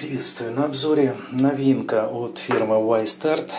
Приветствую! На обзоре новинка от фирмы Y-Start.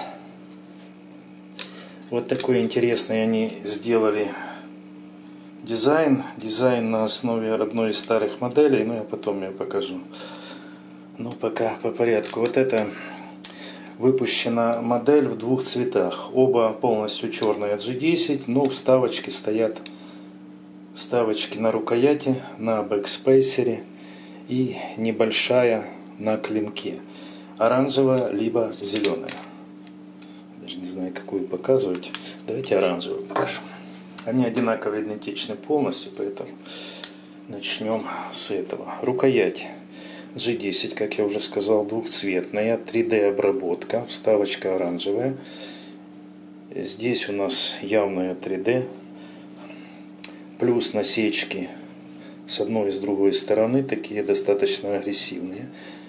Вот такой интересный они сделали дизайн. Дизайн на основе одной из старых моделей, но я потом ее покажу. Но пока по порядку. Вот это выпущена модель в двух цветах. Оба полностью черные G10, но вставочки стоят. Вставочки на рукояти, на бэкспейсере и небольшая на клинке. Оранжевая либо зеленая. Даже не знаю, какую показывать. Давайте оранжевую покажу. Они одинаково идентичны полностью, поэтому начнем с этого. Рукоять G10, как я уже сказал, двухцветная, 3D обработка, вставочка оранжевая. Здесь у нас явная 3D, плюс насечки с одной и с другой стороны, такие достаточно агрессивные.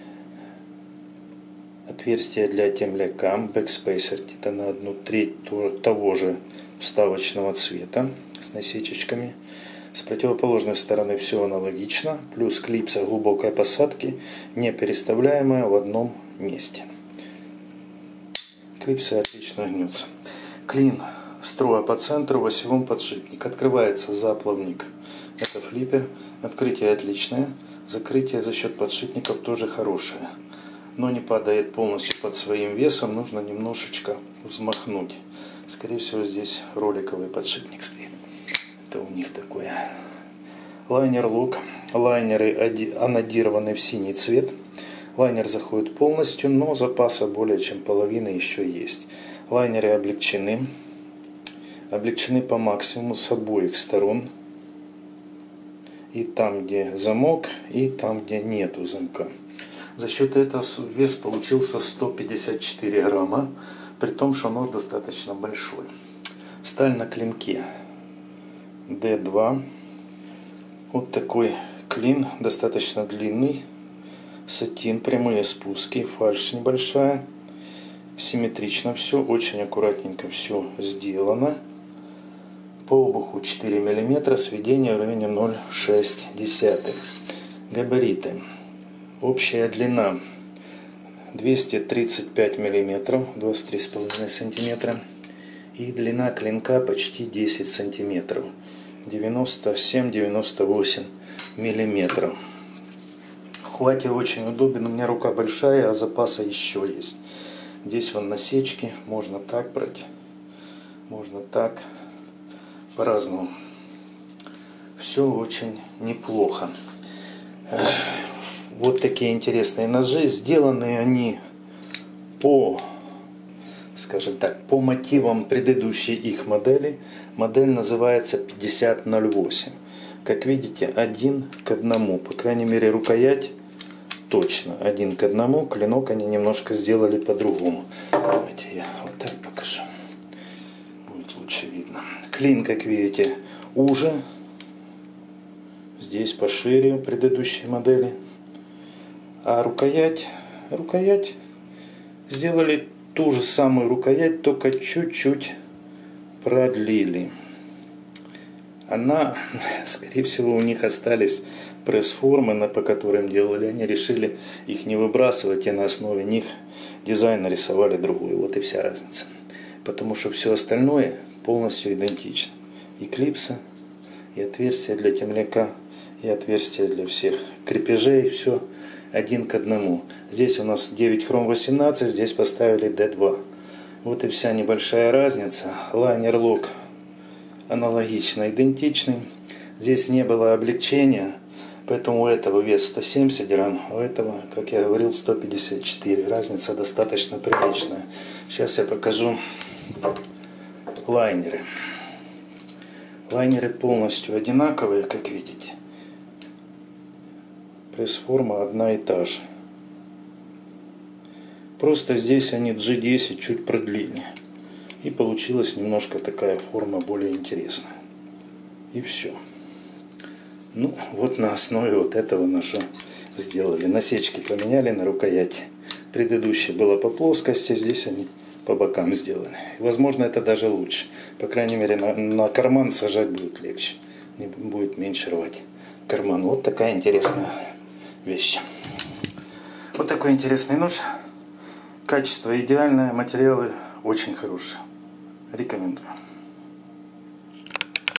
Отверстие для темляка, бэкспейсер где-то на 1/3 того же вставочного цвета с насечечками. С противоположной стороны все аналогично, плюс клипса глубокой посадки, не переставляемая в одном месте. Клипса отлично гнется. Клин строя по центру, в осевом подшипник. Открывается заплавник. Это флиппер. Открытие отличное. Закрытие за счет подшипников тоже хорошее. Но не падает полностью под своим весом. Нужно немножечко взмахнуть. Скорее всего, здесь роликовый подшипник стоит. Это у них такое. Лайнер-лук. Лайнеры анодированы в синий цвет. Лайнер заходит полностью, но запаса более чем половины еще есть. Лайнеры облегчены. Облегчены по максимуму с обоих сторон. И там, где замок, и там, где нету замка. За счет этого вес получился 154 грамма, при том, что нож достаточно большой. Сталь на клинке D2. Вот такой клин, достаточно длинный. Сатин, прямые спуски, фальшь небольшая. Симметрично все, очень аккуратненько все сделано. По обуху 4 мм, сведение в районе 0,6. Габариты. Общая длина 235 мм, 23,5 см. И длина клинка почти 10 см, 97-98 мм. В хвате очень удобен, у меня рука большая, а запаса еще есть. Здесь вон насечки, можно так брать, можно так. По-разному. Все очень неплохо. Вот такие интересные ножи. Сделаны они по, скажем так, по мотивам предыдущей их модели. Модель называется 5008. Как видите, 1 к 1. По крайней мере, рукоять точно 1 к 1. Клинок они немножко сделали по-другому. Давайте я вот так покажу. Будет лучше видно. Клин, как видите, уже. Здесь пошире предыдущей модели. А рукоять сделали ту же самую рукоять, только чуть-чуть продлили. Она, скорее всего, у них остались пресс-формы, по которым делали. Они решили их не выбрасывать, и на основе них дизайн нарисовали другой. Вот и вся разница. Потому что все остальное полностью идентично. И клипса, и отверстия для темляка, и отверстия для всех крепежей. Все 1 к 1. Здесь у нас 9 хром 18, здесь поставили D2. Вот и вся небольшая разница. Лайнер-лук аналогично идентичный. Здесь не было облегчения, поэтому у этого вес 170 грамм, а у этого, как я говорил, 154. Разница достаточно приличная. Сейчас я покажу лайнеры. Лайнеры полностью одинаковые, как видите. Пресс-форма одна и та же. Просто здесь они G10 чуть продлили. И получилась немножко такая форма более интересная. И все. Ну, вот на основе вот этого ножа сделали. Насечки поменяли на рукояти. Предыдущая была по плоскости, здесь они по бокам сделаны. Возможно, это даже лучше. По крайней мере, на карман сажать будет легче. Не будет меньше рвать карман. Вот такая интересная вещь. Вот такой интересный нож. Качество идеальное, материалы очень хорошие. Рекомендую.